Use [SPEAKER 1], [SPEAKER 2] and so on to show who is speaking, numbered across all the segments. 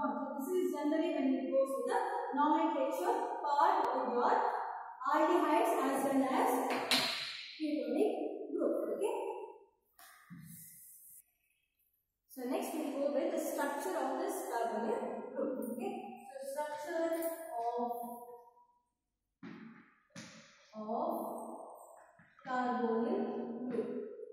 [SPEAKER 1] bond. So this is generally when it goes to the nomenclature part of your aldehydes as well as ketonic group. Okay. So next we go with the structure of this carbonyl group. Okay. So structure of carbonyl group.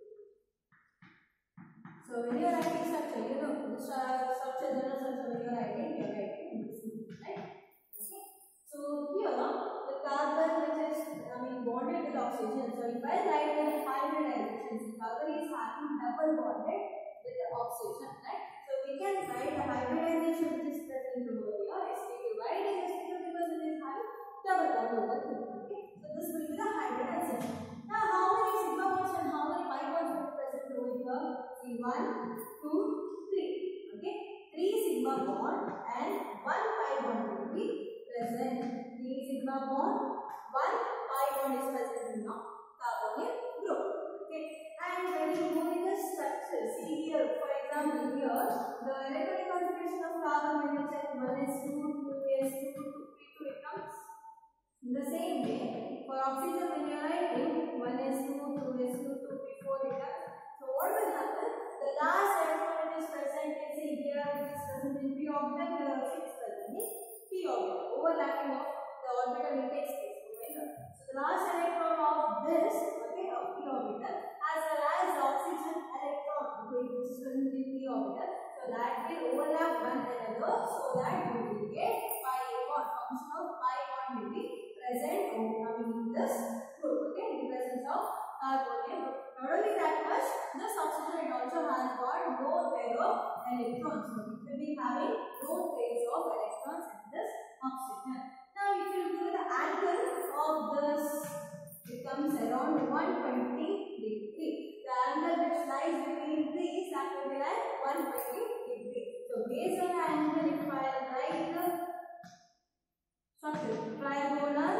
[SPEAKER 1] So when you are writing structure, you know the structure, general structure when you are writing in this way, right? Okay. So here the carbon which is bonded with oxygen. So if I write in hybridization, carbon is having double bonded with the oxygen, right? So we can write the hybridization which is present over here. Sp2, why it is sp2? Because it is having double bond over here. Okay. So this will be the hybridization. Now how many sigma bonds and how many pi bonds will be present over here? See 1, 2, 3. Okay. 3 sigma bond and 1 pi bond will be present. 3 sigma bond, 1 pi bond is present in the carbonyl group. Okay. And when you go in the structure, see here, for example, here the electronic configuration of carbon when you check 1s2, 2s2, 2p2, it comes in the same way. For oxygen, when you are writing 1s2, 2s2, 2p4, it comes. So what will happen? The last electron is present in here, it is present in p orbital, here also it is present in p orbital. Overlapping of the orbital will take place. So the last electron of this, okay, of p orbital, as well as the oxygen electron, which is present in p orbital, so that will overlap one another, so that you will get pi bond. Function of pi bond will be present in this group. Okay, in the presence of carbonyl group. Not only that much, this oxygen also has got no pair of electrons. So it will be having no pairs of electrons in this oxygen. Now, if you do the angle of this, it comes around 120 degrees. The angle which lies between these, that will be like 120 degrees. So, based on the angle, if I write the structure, trigonal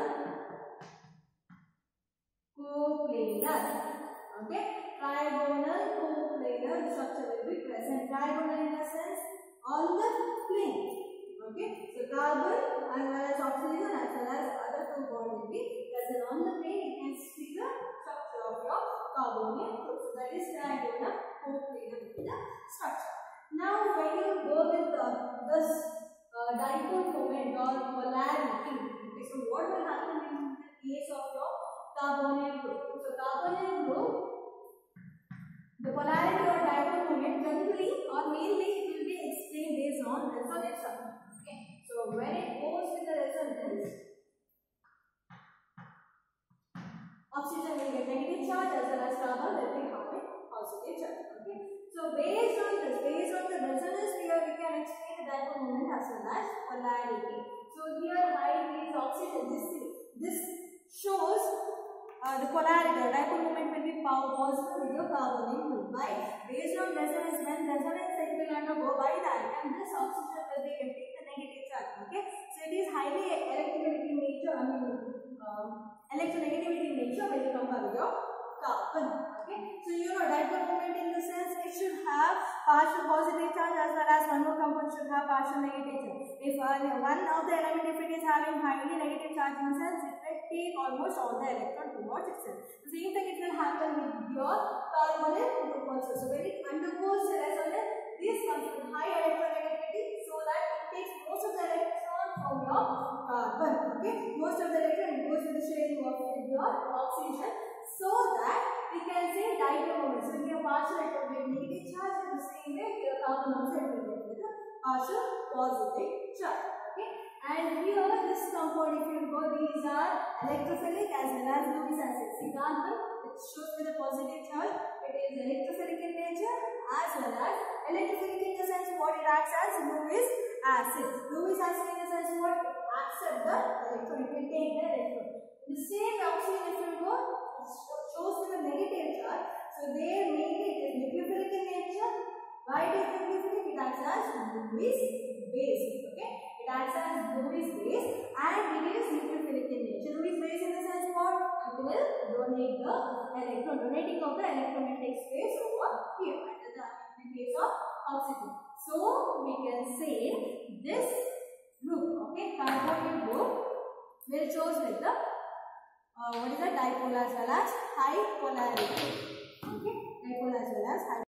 [SPEAKER 1] coplanar. Okay, trigonal coplanar structure will be present. Trigonal in the sense on the plane. Okay, so carbon as well as oxygen as well as other two bonds will be present on the plane. You can see the structure of your carbonyl group. So that is trigonal coplanar will be the structure. Now, when you go with this dipole moment or polarity, okay, so what will happen in the case of your carbonyl group? So carbonyl group, the polarity or dipole moment generally or mainly it will be explained based on resonance. Okay, so when it goes with the resonance, oxygen will get negative charge as well as carbon will be having positive charge. Okay, so based on the resonance here we can explain the dipole moment as well as polarity. So here height is oxygen. This shows the polarity or dipole moment will be positive with your carbonyl group. Why? Based on resonance, when resonance it will undergo by the atom, this oxygen will be getting the negative charge. Okay, so it is highly electronegative in nature. Electronegativity in nature when you compare with your carbon. Okay, so you know dipole moment in the sense it should have partial positive charge as well as one more component should have partial negative charge. If one of the element if it is having highly negative charge in the sense it will take almost all the electron towards itself. The same thing it will happen with your carbonyl group also. So when it undergoes the resonance, this comes with high electronegativity, so that it takes most of the electron from your carbon. Okay, most of the electron goes with the sharing of your oxygen, so that we can say dipole moment. So here partial it will get negative charge, in the same way here carbon also it will get with a partial positive charge. Okay, and here this compound if you go, these are electrophilic as well as Lewis acid. See carbon it shows with a positive charge, it is electrophilic in nature as well as electrophilic in the sense what it acts as Lewis acid. Lewis acid in the sense what it accepts the electron, it will take the electron. In the same oxygen if you go, it shows with a negative charge. So there mainly it is nucleophilic in nature. Why it is nucleophilic? It acts as Lewis base. Okay, it acts as Lewis base and it is nucleophilic in nature. Lewis base in the sense what? It will donate the electron. Donating of the electron will take place over here. In the case of oxygen. So we can say this group, okay, carbonyl group will choose with the what is the dipole as well as high polarity. Okay, dipole as well as high